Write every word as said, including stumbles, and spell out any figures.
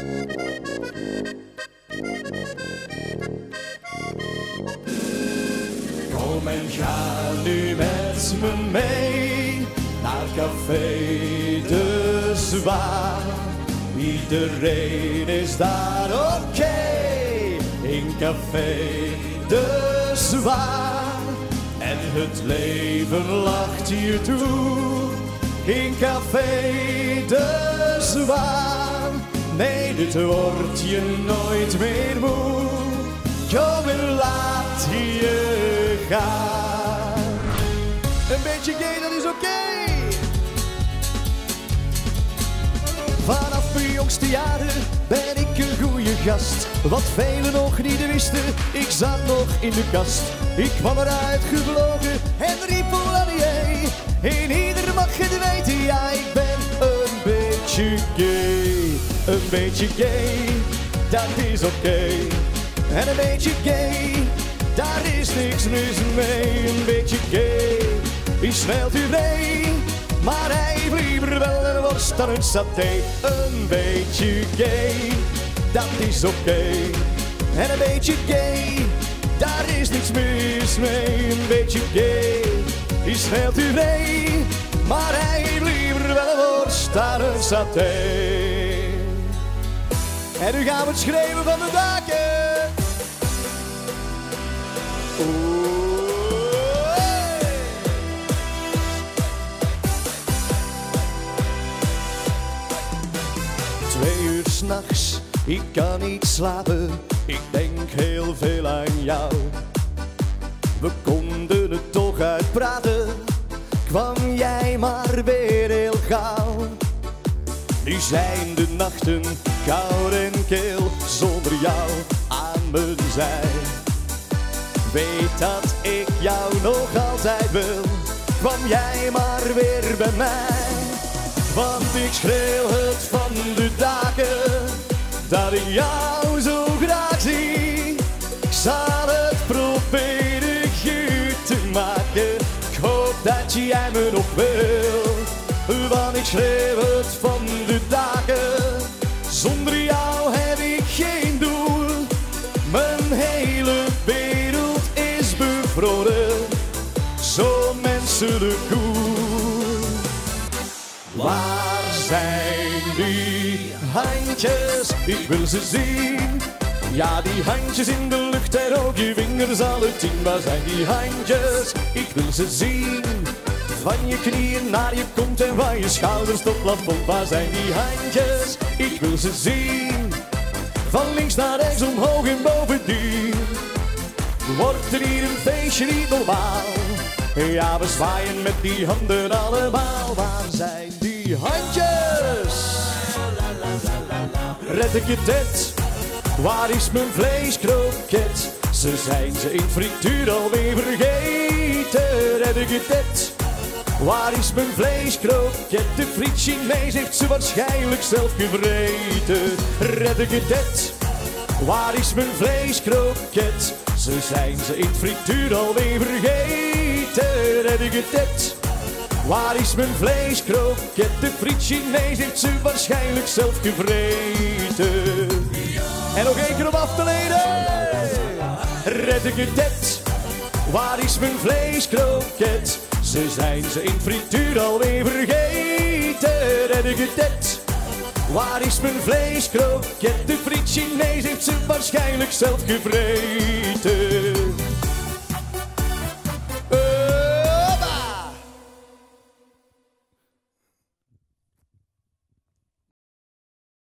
Kom en ga nu met me mee naar Café de Zwaan. Iedereen is daar oké okay, in Café de Zwaan. En het leven lacht hier toe in Café de Zwaan. Nee, dit wordt je nooit meer moe. Kom en laat je gaan. Een beetje gay, dat is oké. Okay. Vanaf mijn jongste jaren ben ik een goeie gast. Wat velen nog niet wisten, ik zat nog in de kast. Ik kwam eruit gevlogen en riep Oladier. En ieder mag het weten, ja ik ben een beetje gay. Een beetje gay, dat is oké. Okay. En een beetje gay, daar is niks mis mee. Een beetje gay, is snel u mee. Maar hij heeft liever wel een worst dan een saté. Een beetje gay, dat is oké. Okay. En een beetje gay, daar is niks mis mee. Een beetje gay, is snel u mee. Maar hij heeft liever wel een worst dan een saté. En nu gaan we het schreeuwen van de daken. Twee uur 's nachts, ik kan niet slapen. Ik denk heel veel aan jou. We konden het toch uitpraten. Kwam jij maar weer heel gauw. Nu zijn de nachten koud en kil zonder jou aan mijn zij. Weet dat ik jou nog altijd wil, kwam jij maar weer bij mij. Want ik schreeuw het van de daken, dat ik jou zo graag zie. Ik zal het proberen goed te maken, ik hoop dat jij me nog wil. Want ik schreeuw het van de daken, zonder jou heb ik geen doel. Mijn hele wereld is bevroren, zo menselijk koel. Waar zijn die handjes? Ik wil ze zien. Ja, die handjes in de lucht en ook je vingers alle tien. Waar zijn die handjes? Ik wil ze zien. Van je knieën naar je kont en van je schouders tot plafond. Waar zijn die handjes? Ik wil ze zien. Van links naar rechts, omhoog en bovendien. Wordt er hier een feestje niet normaal? Ja, we zwaaien met die handen allemaal. Waar zijn die handjes? Red ik je tet? Waar is mijn vleeskroket? Ze zijn ze in frituur alweer vergeten. Red ik je tet? Waar is mijn vleeskroket? De friet Chinees heeft ze waarschijnlijk zelf gevreten. Red ik het dit? Waar is mijn vleeskroket? Ze zijn ze in frituur alweer vergeten. Red ik het dit? Waar is mijn vleeskroket? De friet Chinees heeft ze waarschijnlijk zelf gevreten. En nog één keer om af te leden. Red ik het dit? Waar is mijn vleeskroket? Ze zijn ze in frituur alweer vergeten. Red ik het dit? Waar is mijn vleeskroket? De friet Chinees heeft ze waarschijnlijk zelf gevreten.